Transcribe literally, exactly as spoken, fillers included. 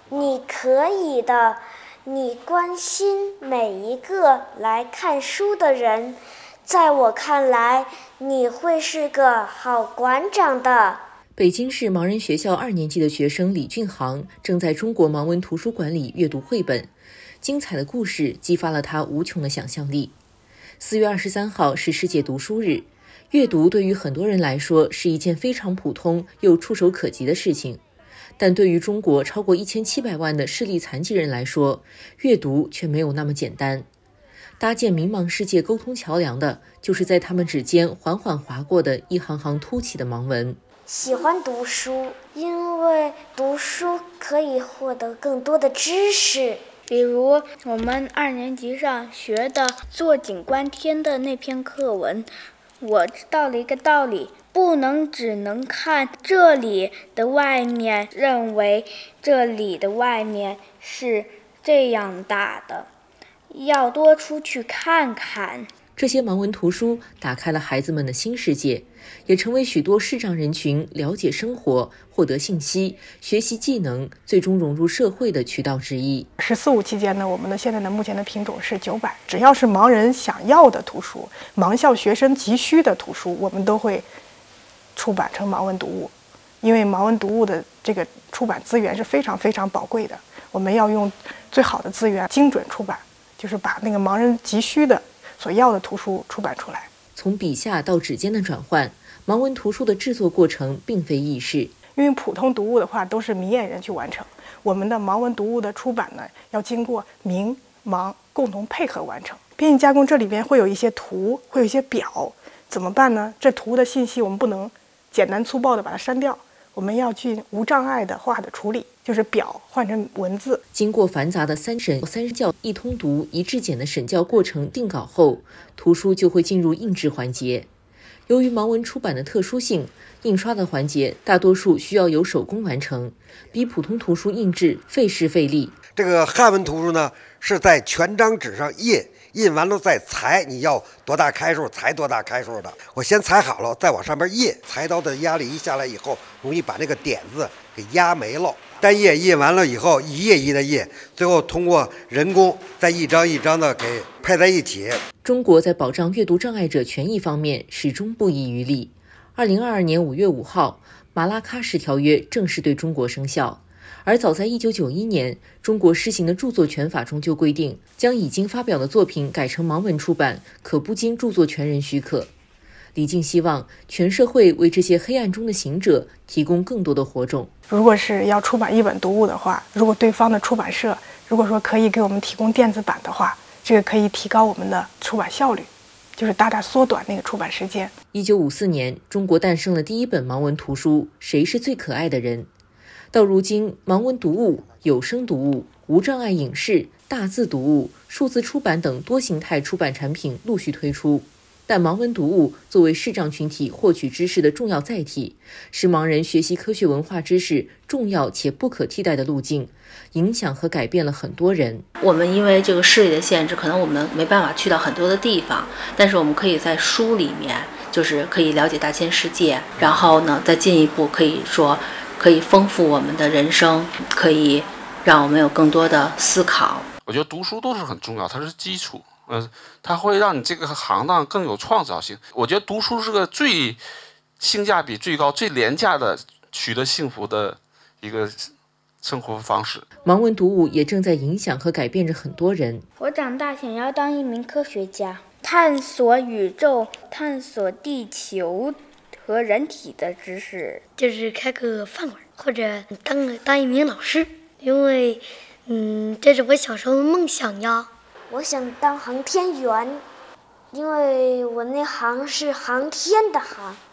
你可以的，你关心每一个来看书的人，在我看来，你会是个好馆长的。 北京市盲人学校二年级的学生李俊航正在中国盲文图书馆里阅读绘本，精彩的故事激发了他无穷的想象力。四月二十三号是世界读书日，阅读对于很多人来说是一件非常普通又触手可及的事情，但对于中国超过一千七百万的视力残疾人来说，阅读却没有那么简单。搭建明盲世界沟通桥梁的，就是在他们指尖缓缓划过的一行行凸起的盲文。 喜欢读书，因为读书可以获得更多的知识。 比如我们二年级上学的坐井观天的那篇课文，我知道了一个道理，不能只能看这里的外面，认为这里的外面是这样大的，要多出去看看。 这些盲文图书打开了孩子们的新世界，也成为许多视障人群了解生活、获得信息、学习技能，最终融入社会的渠道之一。 十四五期间呢，我们的现在的目前的品种是九百，只要是盲人想要的图书，盲校学生急需的图书，我们都会出版成盲文读物。因为盲文读物的这个出版资源是非常非常宝贵的，我们要用最好的资源精准出版，就是把那个盲人急需的所要的图书出版出来。 从笔下到指尖的转换，盲文图书的制作过程并非易事。 因为普通读物的话都是明眼人去完成，我们的盲文读物的出版呢，要经过明盲共同配合完成。编译加工这里边会有一些图，会有一些表，怎么办呢？这图的信息我们不能简单粗暴的把它删掉，我们要去无障碍的化的处理，就是表换成文字。 经过繁杂的三审三校一通读一质检的审校过程定稿后，图书就会进入印制环节。由于盲文出版的特殊性，印刷的环节大多数需要由手工完成，比普通图书印制费时费力。 这个汉文图书呢，是在全张纸上印，印完了再裁，你要多大开数裁多大开数的。我先裁好了，再往上面印，裁刀的压力一下来以后，容易把那个点子给压没了。单页印完了以后，一页一的印，最后通过人工再一张一张的给配在一起。 中国在保障阅读障碍者权益方面始终不遗余力。二零二二年五月五号，马拉喀什条约正式对中国生效。而早在一九九一年，中国施行的著作权法中就规定，将已经发表的作品改成盲文出版，可不经著作权人许可。李静希望全社会为这些黑暗中的行者提供更多的火种。 如果是要出版一本读物的话，如果对方的出版社如果说可以给我们提供电子版的话，这个可以提高我们的出版效率，就是大大缩短那个出版时间。 一九五四年，中国诞生了第一本盲文图书《谁是最可爱的人》。到如今，盲文读物、有声读物、无障碍影视、大字读物、数字出版等多形态出版产品陆续推出。但盲文读物作为视障群体获取知识的重要载体，是盲人学习科学文化知识重要且不可替代的路径，影响和改变了很多人。 我们因为这个视力的限制，可能我们没办法去到很多的地方，但是我们可以在书里面，就是可以了解大千世界，然后呢，再进一步可以说可以丰富我们的人生，可以让我们有更多的思考。 我觉得读书都是很重要，它是基础。呃，它会让你这个行当更有创造性。我觉得读书是个最性价比最高、最廉价的取得幸福的一个生活方式。 盲文读物也正在影响和改变着很多人。 我长大想要当一名科学家，探索宇宙，探索地球和人体的知识。 就是开个饭馆，或者当个当一名老师，因为，嗯，这是我小时候的梦想呀。 我想当航天员，因为我那行是航天的航。